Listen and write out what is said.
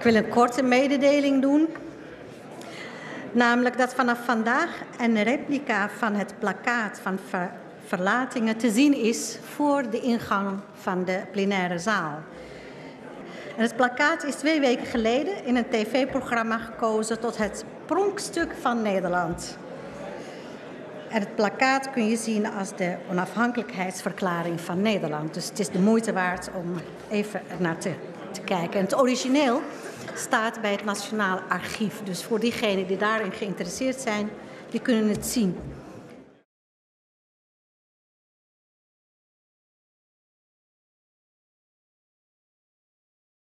wil een korte mededeling doen. Namelijk dat vanaf vandaag een replica van het plakkaat van verlatingen te zien is voor de ingang van de plenaire zaal. En het plakkaat is 2 weken geleden in een tv-programma gekozen tot het pronkstuk van Nederland. En het plakkaat kun je zien als de onafhankelijkheidsverklaring van Nederland. Dus het is de moeite waard om even naar te kijken. En het origineel staat bij het Nationaal Archief. Dus voor diegenen die daarin geïnteresseerd zijn, die kunnen het zien.